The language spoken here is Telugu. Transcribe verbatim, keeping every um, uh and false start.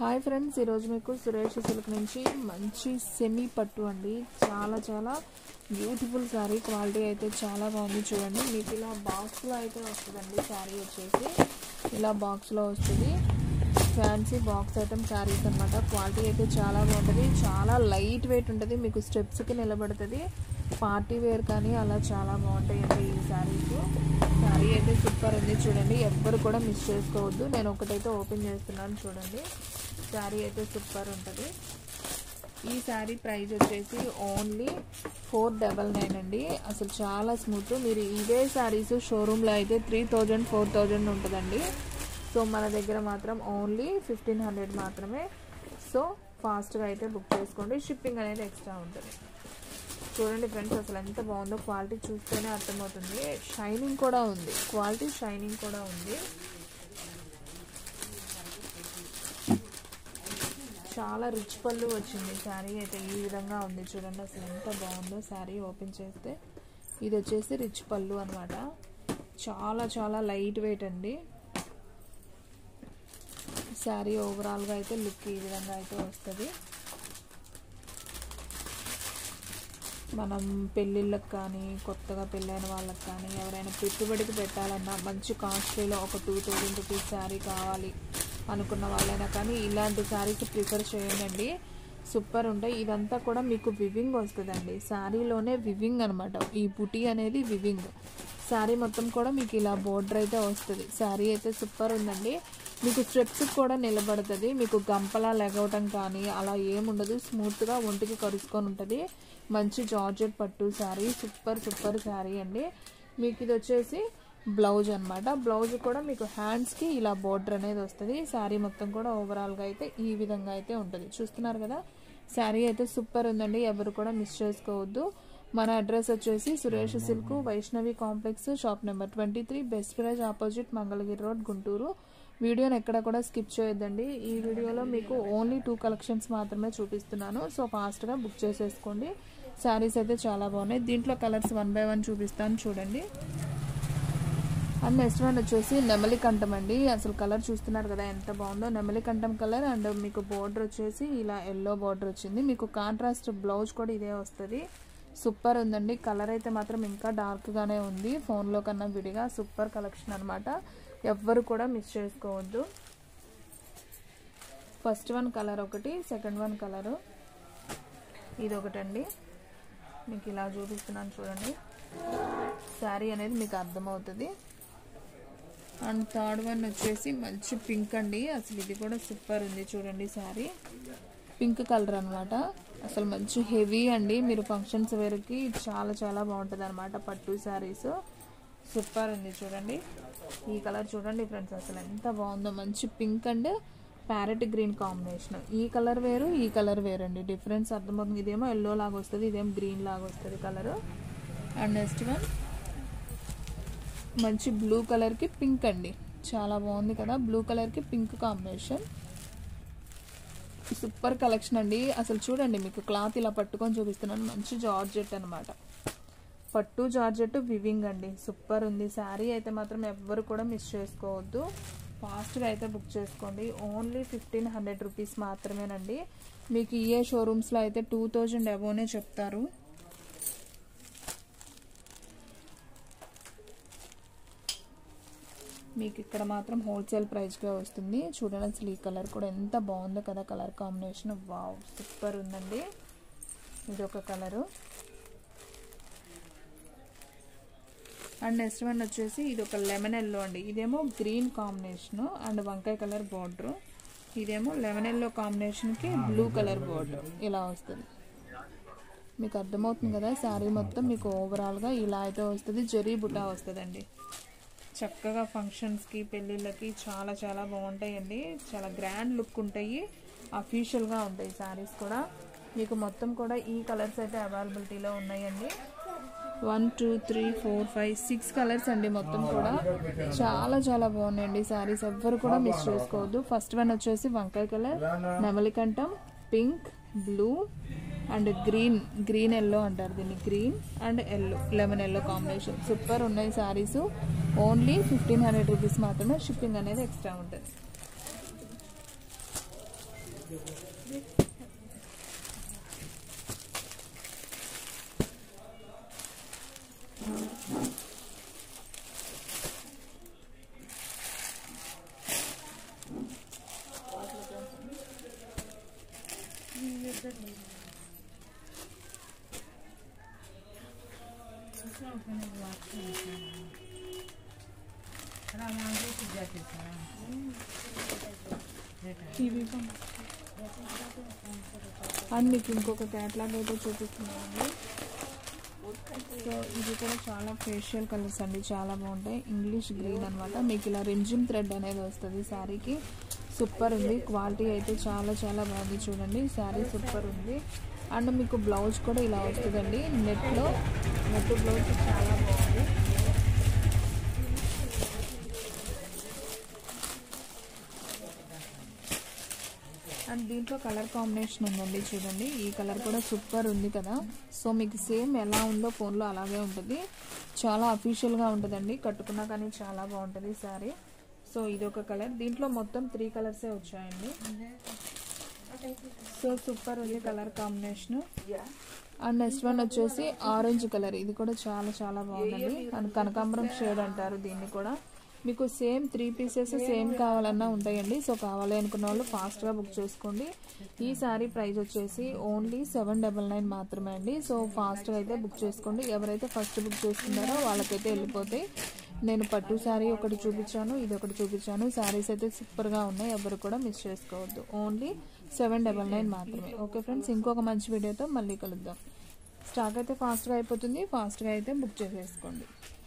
హాయ్ ఫ్రెండ్స్, ఈరోజు మీకు సురేష్ సిల్క్ నుంచి మంచి సెమీ పట్టు అండి. చాలా చాలా బ్యూటిఫుల్ శారీ, క్వాలిటీ అయితే చాలా బాగుంది. చూడండి, మీకు ఇలా బాక్స్లో అయితే వస్తుందండి. శారీ వచ్చేసి ఇలా బాక్స్లో వస్తుంది. ఫ్యాన్సీ బాక్స్ ఐటమ్ శారీస్ అనమాట. క్వాలిటీ అయితే చాలా బాగుంటుంది. చాలా లైట్ వెయిట్ ఉంటుంది. మీకు స్టెప్స్కి నిలబడుతుంది. పార్టీ వేర్ కానీ అలా చాలా బాగుంటాయండి ఈ శారీస్. శారీ అయితే సూపర్ ఉంది. చూడండి, ఎవ్వరు కూడా మిస్ చేసుకోవద్దు. నేను ఒకటైతే ఓపెన్ చేస్తున్నాను. చూడండి, శారీ అయితే సూపర్ ఉంటుంది. ఈ శారీ ప్రైస్ వచ్చేసి ఓన్లీ ఫోర్ డబల్ నైన్ అండి. అసలు చాలా స్మూత్. మీరు ఇవే శారీస్ షోరూంలో అయితే త్రీ థౌజండ్ ఫోర్ థౌజండ్ ఉంటుందండి. సో మన దగ్గర మాత్రం ఓన్లీ ఫిఫ్టీన్ హండ్రెడ్ మాత్రమే. సో ఫాస్ట్గా అయితే బుక్ చేసుకోండి. షిప్పింగ్ అనేది ఎక్స్ట్రా ఉంటుంది. చూడండి ఫ్రెండ్స్, అసలు ఎంత బాగుందో. క్వాలిటీ చూస్తేనే అర్థమవుతుంది. షైనింగ్ కూడా ఉంది. క్వాలిటీ షైనింగ్ కూడా ఉంది. చాలా రిచ్ పళ్ళు వచ్చింది. శారీ అయితే ఈ విధంగా ఉంది. చూడండి, అసలు ఎంత బాగుందో. శారీ ఓపెన్ చేస్తే ఇది వచ్చేసి రిచ్ పళ్ళు అనమాట. చాలా చాలా లైట్ వెయిట్ అండి. శారీ ఓవరాల్గా అయితే లుక్ ఈ విధంగా అయితే వస్తుంది. మనం పెళ్ళిళ్ళకి కానీ, కొత్తగా పెళ్ళైన వాళ్ళకి కానీ, ఎవరైనా పెట్టుబడికి పెట్టాలన్నా, మంచి కాస్ట్లీలో ఒక టూ థౌజండ్ రూపీస్ శారీ కావాలి అనుకున్న వాళ్ళైనా కానీ ఇలాంటి శారీస్ ప్రిఫర్ చేయండి. సూపర్ ఉంటాయి. ఇదంతా కూడా మీకు వివింగ్ వస్తుందండి. శారీలోనే వివింగ్ అనమాట. ఈ బుటీ అనేది వివింగ్. శారీ మొత్తం కూడా మీకు ఇలా బోర్డర్ అయితే వస్తుంది. శారీ అయితే సూపర్ ఉందండి. మీకు స్ట్రెప్స్ కూడా నిలబడుతుంది. మీకు గంపలా లెగవటం కానీ అలా ఏముండదు. స్మూత్గా ఒంటికి కరుసుకొని ఉంటుంది. మంచి జార్జెట్ పట్టు శారీ. సూపర్ సూపర్ శారీ అండి. మీకు ఇది వచ్చేసి బ్లౌజ్ అనమాట. బ్లౌజ్ కూడా మీకు హ్యాండ్స్కి ఇలా బోర్డర్ అనేది వస్తుంది. శారీ మొత్తం కూడా ఓవరాల్గా అయితే ఈ విధంగా అయితే ఉంటుంది. చూస్తున్నారు కదా, శారీ అయితే సూపర్ ఉందండి. ఎవరు కూడా మిస్ చేసుకోవద్దు. మన అడ్రస్ వచ్చేసి Suresh silk, Vaishnavi complex, shop number twenty three, best price opposite, Mangalagiri road, Guntur. వీడియోని ఎక్కడ కూడా స్కిప్ చేయొద్దండి. ఈ వీడియోలో మీకు ఓన్లీ టూ కలెక్షన్స్ మాత్రమే చూపిస్తున్నాను. సో ఫాస్ట్గా బుక్ చేసేసుకోండి. శారీస్ అయితే చాలా బాగున్నాయి. దీంట్లో కలర్స్ వన్ బై వన్ చూపిస్తాను. చూడండి. అండ్ నెక్స్ట్ వన్ వచ్చేసి నెమలి కంఠం అండి. అసలు కలర్ చూస్తున్నారు కదా ఎంత బాగుందో. నెమలి కంఠం కలర్. అండ్ మీకు బోర్డర్ వచ్చేసి ఇలా ఎల్లో బోర్డర్ వచ్చింది. మీకు కాంట్రాస్ట్ బ్లౌజ్ కూడా ఇదే వస్తుంది. సూపర్ ఉందండి. కలర్ అయితే మాత్రం ఇంకా డార్క్గానే ఉంది ఫోన్లో కన్నా విడిగా. సూపర్ కలెక్షన్ అనమాట. ఎవ్వరు కూడా మిస్ చేసుకోవద్దు. ఫస్ట్ వన్ కలర్ ఒకటి, సెకండ్ వన్ కలరు ఇది ఒకటండి. మీకు ఇలా చూపిస్తున్నాను చూడండి. శారీ అనేది మీకు అర్థమవుతుంది. అండ్ థర్డ్ వన్ వచ్చేసి మంచి పింక్ అండి. అసలు ఇది కూడా సూపర్ ఉంది. చూడండి, శారీ పింక్ కలర్ అనమాట. అసలు మంచి హెవీ అండి. మీరు ఫంక్షన్స్ వేర్కి చాలా చాలా బాగుంటుంది అనమాట. పట్టు శారీస్ సూపర్ ఉంది. చూడండి, ఈ కలర్ చూడండి ఫ్రెండ్స్, అసలు ఎంత బాగుందో. మంచి pink and parrot green combination. ఈ కలర్ వేరు, ఈ కలర్ వేరు అండి. డిఫరెన్స్ అర్థమవుతుంది. ఇదేమో ఎల్లో లాగా వస్తుంది, ఇదేమో గ్రీన్ లాగా వస్తుంది కలరు. అండ్ నెక్స్ట్ వన్ మంచి బ్లూ కలర్కి పింక్ అండి. చాలా బాగుంది కదా, బ్లూ కలర్కి పింక్ కాంబినేషన్. సూపర్ కలెక్షన్ అండి. అసలు చూడండి, మీకు క్లాత్ ఇలా పట్టుకొని చూపిస్తున్నాను. మంచి జార్జెట్ అనమాట. పట్టు జార్జెట్ వివింగ్ అండి. సూపర్ ఉంది. శారీ అయితే మాత్రం ఎవ్వరు కూడా మిస్ చేసుకోవద్దు. ఫాస్ట్గా అయితే బుక్ చేసుకోండి. ఓన్లీ ఫిఫ్టీన్ హండ్రెడ్ రూపీస్ మాత్రమేనండి. మీకు ఏ షోరూమ్స్లో అయితే టూ థౌజండ్ అబోనే చెప్తారు. మీకు ఇక్కడ మాత్రం హోల్సేల్ ప్రైస్గా వస్తుంది. చూడండి, అసలు ఈ కలర్ కూడా ఎంత బాగుందో కదా. కలర్ కాంబినేషన్ వావ్, సూపర్ ఉందండి. ఇది ఒక కలరు. అండ్ నెక్స్ట్ వన్ వచ్చేసి ఇది ఒక లెమన్ ఎల్లో అండి. ఇదేమో గ్రీన్ కాంబినేషను అండ్ వంకాయ కలర్ బోర్డరు. ఇదేమో లెమన్ ఎల్లో కాంబినేషన్కి బ్లూ కలర్ బోర్డర్ ఇలా వస్తుంది. మీకు అర్థమవుతుంది కదా. శారీ మొత్తం మీకు ఓవరాల్గా ఇలా అయితే వస్తుంది. జరీ బుటా వస్తుందండి. చక్కగా ఫంక్షన్స్కి, పెళ్ళిళ్ళకి చాలా చాలా బాగుంటాయండి. చాలా గ్రాండ్ లుక్ ఉంటాయి. అఫీషియల్గా ఉంటాయి శారీస్ కూడా. మీకు మొత్తం కూడా ఈ కలర్స్ అయితే అవైలబిలిటీలో ఉన్నాయండి. One two three four five six colours అండి మొత్తం కూడా. చాలా చాలా బాగున్నాయండి శారీస్. ఎవ్వరు కూడా మిస్ చేసుకోవద్దు. ఫస్ట్ వన్ వచ్చేసి వంకాయ కలర్, నెమలికంఠం, pink, blue and green. Green yellow అంటారు దీన్ని. Green and yellow, lemon yellow combination. Super ఉన్నాయి saris. Only fifteen hundred rupees మాత్రమే. షిప్పింగ్ అనేది ఎక్స్ట్రా ఉంటుంది. అండ్ మీకు ఇంకొక క్యాట్లాగ్ అయితే చూపిస్తున్నానండి. సో ఇది కూడా చాలా ఫేషియల్ కలర్స్ అండి, చాలా బాగుంటాయి. ఇంగ్లీష్ గ్రీన్ అనమాట. మీకు ఇలా రింజిమ్ థ్రెడ్ అనేది వస్తుంది శారీకి. సూపర్ ఉంది, క్వాలిటీ అయితే చాలా చాలా బాగుంది. చూడండి శారీ సూపర్ ఉంది. అండ్ మీకు బ్లౌజ్ కూడా ఇలా వస్తుందండి, నెట్లో నెట్ బ్లౌజ్ చాలా బాగుంది. అండ్ దీంట్లో కలర్ కాంబినేషన్ ఉందండి, చూడండి ఈ కలర్ కూడా సూపర్ ఉంది కదా. సో మీకు సేమ్ ఎలా ఉందో ఫోన్లో అలాగే ఉంటుంది, చాలా అఫీషియల్గా ఉంటుందండి. కట్టుకున్నా కానీ చాలా బాగుంటుంది శారీ. సో ఇది ఒక కలర్, దీంట్లో మొత్తం త్రీ కలర్సే వచ్చాయండి. సో సూపర్ ఉంది colour combination. And next one వచ్చేసి ఆరెంజ్ కలర్, ఇది కూడా చాలా చాలా బాగుందండి. అండ్ కనకాంబరం షేడ్ అంటారు దీన్ని కూడా. మీకు సేమ్ త్రీ పీసెస్ సేమ్ కావాలన్నా ఉంటాయండి. సో కావాలి అనుకున్న వాళ్ళు ఫాస్ట్గా బుక్ చేసుకోండి. ఈ శారీ ప్రైస్ వచ్చేసి ఓన్లీ సెవెన్ డబల్ నైన్ మాత్రమే అండి. సో ఫాస్ట్గా అయితే బుక్ చేసుకోండి. ఎవరైతే ఫస్ట్ బుక్ చేసుకున్నారో వాళ్ళకైతే వెళ్ళిపోతాయి. నేను పట్టు శారీ ఒకటి చూపించాను, ఇది ఒకటి చూపించాను. శారీస్ అయితే సూపర్గా ఉన్నాయి, ఎవరు కూడా మిస్ చేసుకోవద్దు. ఓన్లీ సెవెన్ డబల్ నైన్ మాత్రమే. ఓకే ఫ్రెండ్స్, ఇంకొక మంచి వీడియోతో మళ్ళీ కలుద్దాం. స్టాక్ అయితే ఫాస్ట్గా అయిపోతుంది, ఫాస్ట్గా అయితే బుక్ చేసేసుకోండి.